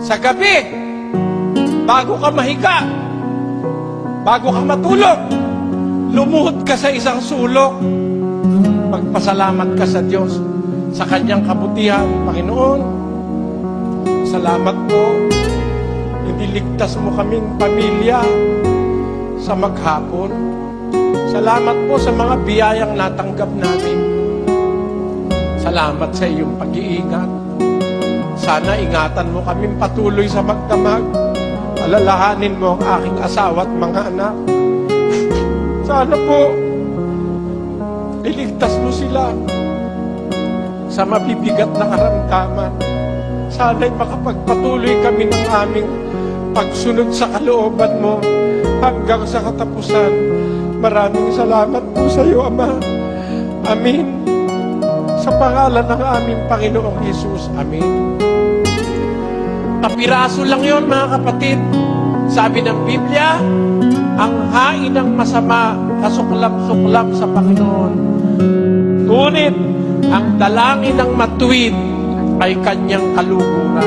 Sa gabi, bago ka mahiga, bago ka matulog, lumuhod ka sa isang sulok. Magpasalamat ka sa Diyos sa Kanyang kabutihan. Panginoon, salamat po. Iniligtas mo kaming pamilya sa maghapon. Salamat po sa mga biyayang natanggap namin. Salamat sa iyong pag-iingat. Sana ingatan mo kaming patuloy sa magdamag. Alalahanin mo ang aking asawa at mga anak. Sana po, iligtas mo sila sa mabibigat na karamdaman. Sana'y makapagpatuloy kami ng aming pagsunod sa kalooban mo hanggang sa katapusan. Maraming salamat po sa iyo, Ama. Amin. Sa pangalan ng aming Panginoong Jesus. Amin. Kapiraso lang yon, mga kapatid. Sabi ng Biblia, ang hain ng masama kasuklap-suklap sa Panginoon. Ngunit ang dalangin ng matuwid ay kanyang kaluguran.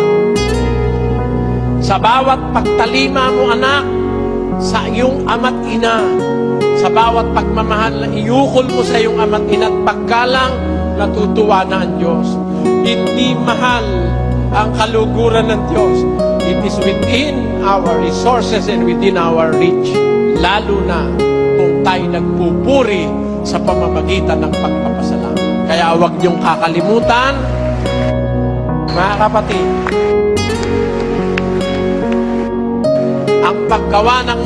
Sa bawat pagtalima mo, anak, sa iyong ama't ina, sa bawat pagmamahal na iukol mo sa iyong ama't ina at paggalang, natutuwa na ang Diyos. Hindi mahal ang kaluguran ng Diyos. It is within our resources and within our reach. Lalo na kung tayo nagpupuri sa pamamagitan ng pagpapasalamat. Kaya huwag niyong kakalimutan, mga kapatid, ang paggawa ng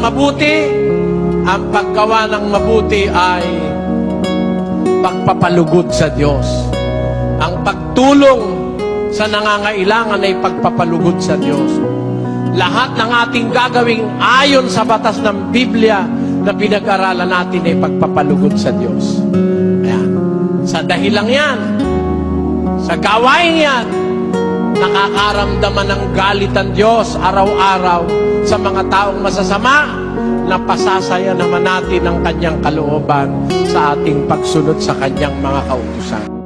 mabuti ay pagpapalugod sa Diyos. Ang pagtulong sa nangangailangan ay pagpapalugod sa Diyos. Lahat ng ating gagawing ayon sa batas ng Biblia na pinag-aralan natin ay pagpapalugod sa Diyos. Ayan. Sa dahilang yan, sa gawain yan, nakakaramdaman ng galit ang Diyos araw-araw sa mga taong masasama, na pasasaya naman natin ang kanyang kalooban sa ating pagsunod sa kanyang mga kautusan.